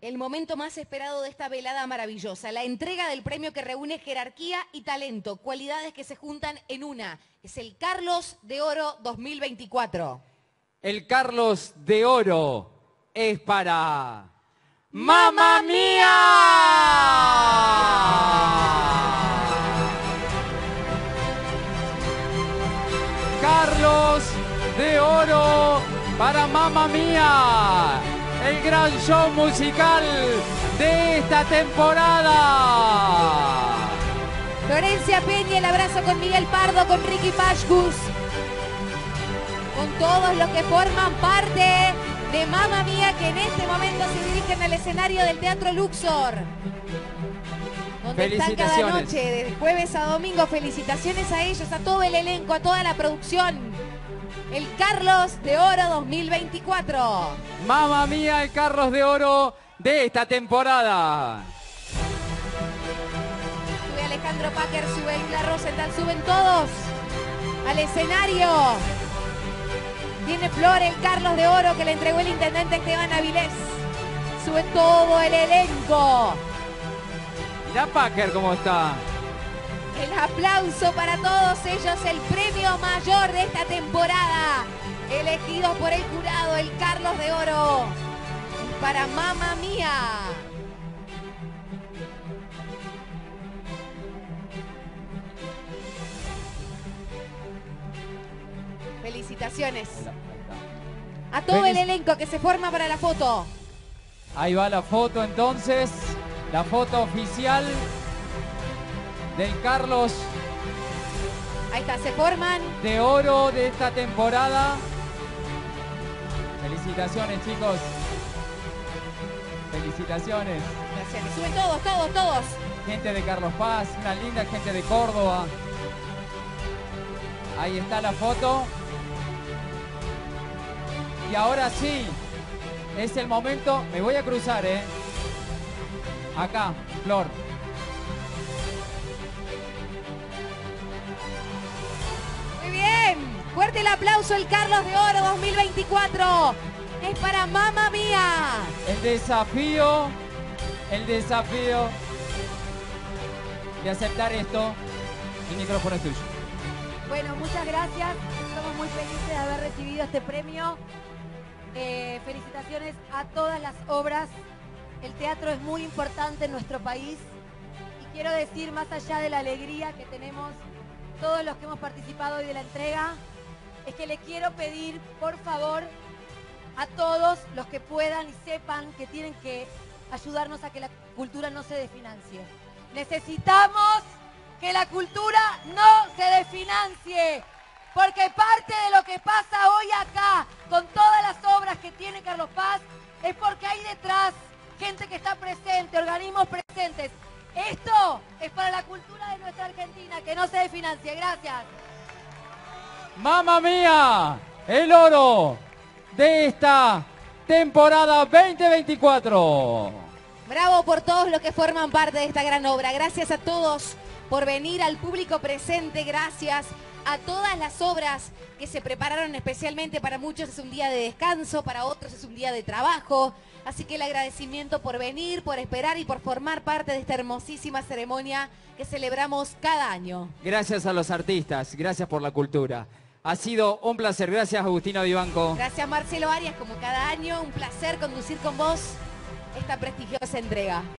El momento más esperado de esta velada maravillosa, la entrega del premio que reúne jerarquía y talento, cualidades que se juntan en una. Es el Carlos de Oro 2024. El Carlos de Oro es para... ¡Mamma Mía! Carlos de Oro para Mamma Mía, el gran show musical de esta temporada. Florencia Peña, el abrazo con Miguel Pardo, con Ricky Pashkus, con todos los que forman parte de Mamma Mía, que en este momento se dirigen al escenario del Teatro Luxor, donde están cada noche, de jueves a domingo. Felicitaciones a ellos, a todo el elenco, a toda la producción. El Carlos de Oro 2024. Mamma Mía, el Carlos de Oro de esta temporada. Sube Alejandro Packer, sube Isla Rosenthal, suben todos al escenario. Tiene flor el Carlos de Oro que le entregó el intendente Esteban Avilés. Sube todo el elenco. Mirá Packer cómo está. El aplauso para todos ellos, el premio mayor de esta temporada, elegido por el jurado, el Carlos de Oro, para Mamma Mía. Felicitaciones a todo el elenco que se forma para la foto. Ahí va la foto entonces, la foto oficial del Carlos. Ahí está, se forman. De Oro de esta temporada. Felicitaciones, chicos. Felicitaciones. Gracias. Suben todos, todos, todos. Gente de Carlos Paz, una linda gente de Córdoba. Ahí está la foto. Y ahora sí, es el momento. Me voy a cruzar, acá, Flor. Fuerte el aplauso, el Carlos de Oro 2024. Es para Mamma Mía. El desafío de aceptar esto. El micrófono es tuyo. Bueno, muchas gracias. Estamos muy felices de haber recibido este premio. Felicitaciones a todas las obras. El teatro es muy importante en nuestro país. Y quiero decir, más allá de la alegría que tenemos todos los que hemos participado hoy de la entrega, es que le quiero pedir, por favor, a todos los que puedan y sepan que tienen que ayudarnos a que la cultura no se desfinancie. Necesitamos que la cultura no se desfinancie, porque parte de lo que pasa hoy acá, con todas las obras que tiene Carlos Paz, es porque hay detrás gente que está presente, organismos presentes. Esto es para la cultura de nuestra Argentina, que no se desfinancie. Gracias. Mamma Mía, el oro de esta temporada 2024. Bravo por todos los que forman parte de esta gran obra. Gracias a todos por venir, al público presente. Gracias a todas las obras que se prepararon especialmente. Para muchos es un día de descanso, para otros es un día de trabajo. Así que el agradecimiento por venir, por esperar y por formar parte de esta hermosísima ceremonia que celebramos cada año. Gracias a los artistas, gracias por la cultura. Ha sido un placer. Gracias, Agustina Vivanco. Gracias, Marcelo Arias, como cada año. Un placer conducir con vos esta prestigiosa entrega.